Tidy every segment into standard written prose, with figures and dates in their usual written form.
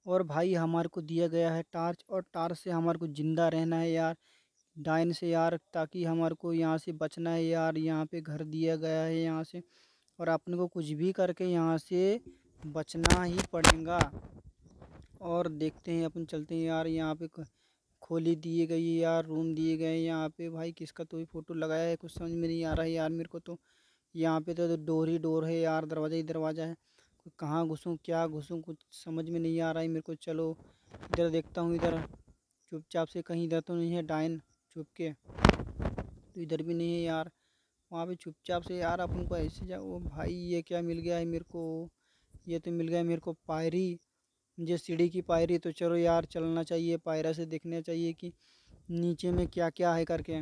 और भाई हमारे को दिया गया है टार्च, और टार्च से हमारे को ज़िंदा रहना है यार डायन से यार, ताकि हमारे को यहाँ से बचना है यार। यहाँ पे घर दिया गया है यहाँ से, और अपने को कुछ भी करके यहाँ से बचना ही पड़ेगा। और देखते हैं अपन, चलते हैं यार। यहाँ पे खोली दिए गई है यार, रूम दिए गए हैं यहाँ पे। भाई किसका तो ही फ़ोटो लगाया है, कुछ समझ में नहीं आ रहा है यार मेरे को तो। यहाँ पे तो डोर ही डोर है यार, दरवाज़ा ही दरवाज़ा है। कहाँ घुसूँ क्या घुसूँ कुछ समझ में नहीं आ रहा है मेरे को। चलो इधर देखता हूँ, इधर चुपचाप से, कहीं इधर तो नहीं है डायन छुप के, तो इधर भी नहीं है यार। वहाँ पे चुपचाप से यार अपन को ऐसे जा। ओ भाई ये क्या मिल गया है मेरे को, ये तो मिल गया है मेरे को पायरी, ये सीढ़ी की पायरी। तो चलो यार चलना चाहिए, पायरा से देखना चाहिए कि नीचे में क्या क्या है करके।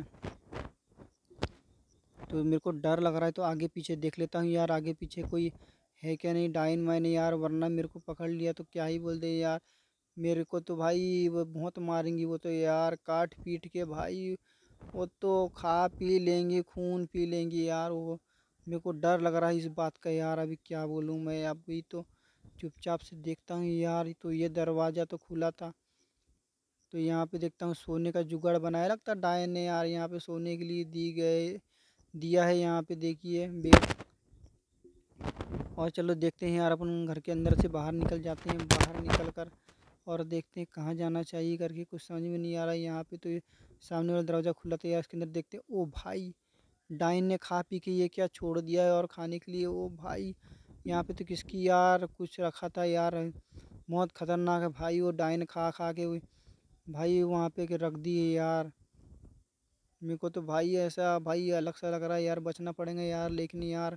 तो मेरे को डर लग रहा है, तो आगे पीछे देख लेता हूँ यार, आगे पीछे कोई है क्या नहीं डायन वाइन यार, वरना मेरे को पकड़ लिया तो क्या ही बोल दे यार। मेरे को तो भाई वो बहुत मारेंगी वो तो यार, काट पीट के भाई। वो तो खा पी लेंगी, खून पी लेंगी यार वो। मेरे को डर लग रहा है इस बात का यार, अभी क्या बोलूँ मैं। अभी तो चुपचाप से देखता हूँ यार। तो ये दरवाज़ा तो खुला था, तो यहाँ पे देखता हूँ सोने का जुगाड़ बनाया लगता डायन ने यार। यहाँ पे सोने के लिए दिया है यहाँ पे, देखिए बेड। और चलो देखते हैं यार, अपन घर के अंदर से बाहर निकल जाते हैं। बाहर निकल कर और देखते हैं कहाँ जाना चाहिए करके, कुछ समझ में नहीं आ रहा है। यहाँ पे तो ये सामने वाला दरवाज़ा खुला था यार, इसके अंदर देखते हैं। ओ भाई डाइन ने खा पी के ये क्या छोड़ दिया है और खाने के लिए। ओ भाई यहाँ पे तो किसकी यार कुछ रखा था यार, बहुत खतरनाक है भाई। वो डाइन खा खा के भाई वहाँ पे के रख दिए यार। मेरे को तो भाई ऐसा भाई अलग सा लग रहा है यार, बचना पड़ेगा यार। लेकिन यार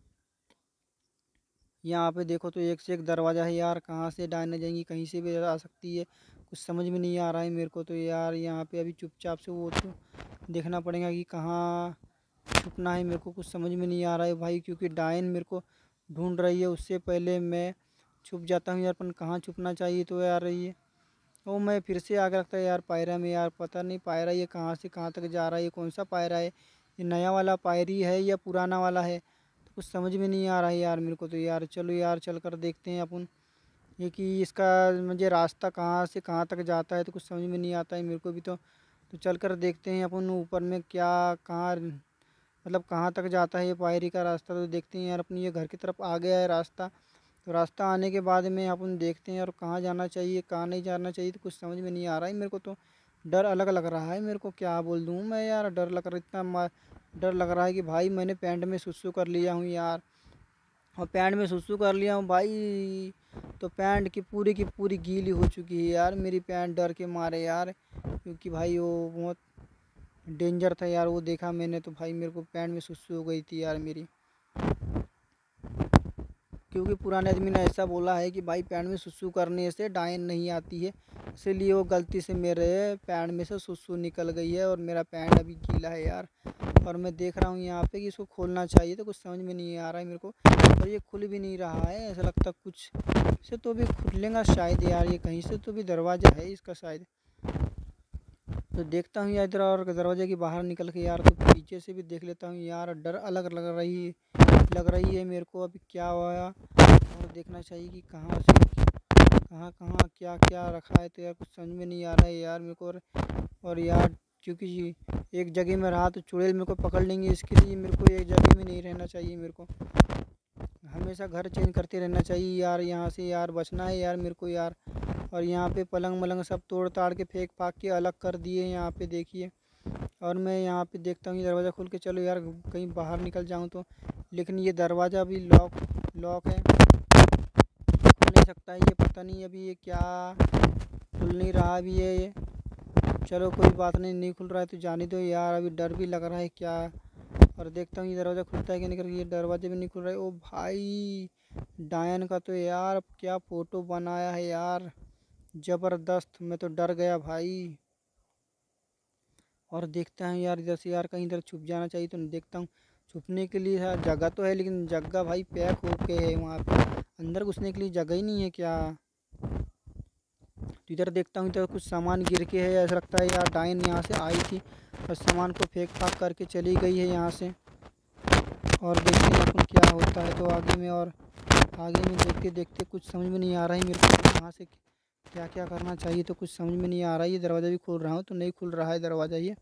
यहाँ पे देखो तो एक से एक दरवाज़ा है यार, कहाँ से डायन जाएंगी, कहीं से भी आ सकती है। कुछ समझ में नहीं आ रहा है मेरे को तो यार। यहाँ पे अभी चुपचाप से वो तो देखना पड़ेगा कि कहाँ छुपना है। मेरे को कुछ समझ में नहीं आ रहा है भाई, क्योंकि डायन मेरे को ढूंढ रही है। उससे पहले मैं छुप जाता हूँ यार। अपन कहाँ छुपना चाहिए तो यार ये, वो मैं फिर से आगे रखता है यार पायरा में यार। पता नहीं पायरा ये कहाँ से कहाँ तक जा रहा है, ये कौन सा पायरा है, ये नया वाला पायरी है या पुराना वाला है, तो कुछ समझ में नहीं आ रहा है यार मेरे को तो यार। चलो यार चल कर देखते हैं अपन, ये कि इसका मुझे रास्ता कहाँ से कहाँ तक जाता है, तो कुछ समझ में नहीं आता है मेरे को भी तो चल कर देखते हैं अपन ऊपर में क्या कहाँ, मतलब कहाँ तक जाता है ये पायरी का रास्ता। तो देखते हैं यार, अपनी ये घर की तरफ आ गया है रास्ता। तो रास्ता आने के बाद में अपन देखते हैं और कहाँ जाना चाहिए कहाँ नहीं जाना चाहिए, तो कुछ समझ में नहीं आ रहा है मेरे को तो। डर अलग लग रहा है मेरे को, क्या बोल दूँ मैं यार। डर लग रहा इतना डर लग रहा है कि भाई मैंने पैंट में सुसु कर लिया हूँ यार। और पैंट में सुसु कर लिया हूँ भाई, तो पैंट की पूरी गीली हो चुकी है यार मेरी पैंट, डर के मारे यार। क्योंकि भाई वो बहुत डेंजर था यार, वो देखा मैंने तो भाई मेरे को पैंट में सुसु हो गई थी यार मेरी। क्योंकि पुराने आदमी ने ऐसा बोला है कि भाई पैंट में सुसु करने से डायन नहीं आती है, इसीलिए वो गलती से मेरे पैंट में से सुसु निकल गई है और मेरा पैंट अभी गीला है यार। और मैं देख रहा हूँ यहाँ पे कि इसको खोलना चाहिए, तो कुछ समझ में नहीं आ रहा है मेरे को। और ये खुल भी नहीं रहा है, ऐसा लगता कुछ से तो भी खुलेगा शायद यार, ये कहीं से तो भी दरवाज़ा है इसका शायद। तो देखता हूँ यार इधर, और दरवाजे के बाहर निकल के यार तो पीछे से भी देख लेता हूँ यार। डर अलग लग रही है मेरे को, अभी क्या हुआ। और देखना चाहिए कि कहाँ से कहाँ कहाँ क्या क्या रखा है, तो यार कुछ समझ में नहीं आ रहा है यार मेरे को। और यार क्योंकि एक जगह में रहा तो चुड़ैल मेरे को पकड़ लेंगे, इसके लिए मेरे को एक जगह में नहीं रहना चाहिए। मेरे को हमेशा घर चेंज करते रहना चाहिए यार, यहाँ से यार बचना है यार मेरे को यार। और यहाँ पे पलंग वलंग सब तोड़ ताड़ के फेंक फाक के अलग कर दिए यहाँ पे देखिए। और मैं यहाँ पे देखता हूँ ये दरवाज़ा खोल के, चलो यार कहीं बाहर निकल जाऊँ तो। लेकिन ये दरवाज़ा भी लॉक है, खुल नहीं सकता है ये। पता नहीं अभी ये क्या, खुल नहीं रहा अभी ये। चलो कोई बात नहीं, नहीं खुल रहा है तो जाने दो यार, अभी डर भी लग रहा है क्या। और देखता हूँ ये दरवाज़ा खुलता है कि नहीं करके, ये दरवाजे भी नहीं खुल रहा है। ओ भाई डायन का तो यार क्या फ़ोटो बनाया है यार, ज़बरदस्त। मैं तो डर गया भाई। और देखता हूँ यार इधर से यार, कहीं इधर छुप जाना चाहिए, तो देखता हूँ छुपने के लिए यार जगह तो है, लेकिन जगह भाई पैक हो के है वहाँ पे, अंदर घुसने के लिए जगह ही नहीं है क्या। तो इधर देखता हूँ, इधर कुछ सामान गिर के है, ऐसा लगता है यार डायन यहाँ से आई थी और सामान को फेंक फाक करके चली गई है यहाँ से। और देखते हैं अपन क्या होता है तो आगे में। और आगे में देखते देखते कुछ समझ में नहीं आ रहा है मेरे को, कहाँ से क्या क्या करना चाहिए तो कुछ समझ में नहीं आ रहा है। ये दरवाज़ा भी खोल रहा हूँ तो नहीं खुल रहा है दरवाज़ा ये।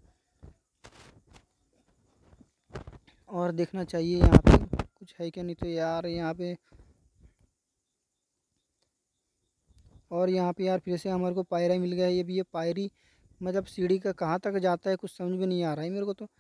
और देखना चाहिए यहाँ पे कुछ है क्या, नहीं तो यार यहाँ पे। और यहाँ पे यार फिर से हमारे को पायरा मिल गया है। ये भी ये पायरी मतलब सीढ़ी का कहाँ तक जाता है कुछ समझ में नहीं आ रहा है मेरे को तो।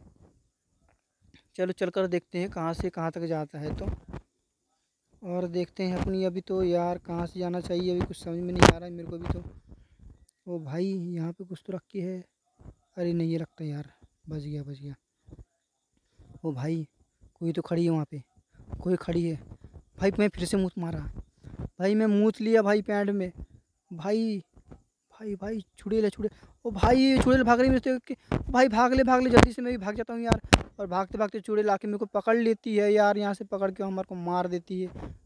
चलो चल कर देखते हैं कहाँ से कहाँ तक जाता है तो। और देखते हैं अपनी अभी तो यार कहाँ से जाना चाहिए अभी कुछ समझ में नहीं आ रहा है मेरे को भी तो। ओ भाई यहाँ पे कुछ तो रखी है। अरे नहीं ये रखता यार। बच गया बच गया। ओ भाई कोई तो खड़ी है वहाँ पे। कोई खड़ी है। भाई मैं फिर से मूत मारा। भाई मैं मूत लिया भाई पैंट में। भाई भाई भाई चुड़ैल है चुड़ैल। ओ भाई चुड़ैल भाग रही है मेरे से भाई भाग ले जल्दी से मैं भी भाग जाता हूँ यार। और भागते भागते चुड़ैल आके मेरे को पकड़ लेती है यार, यहाँ से पकड़ के हमारे को मार देती है।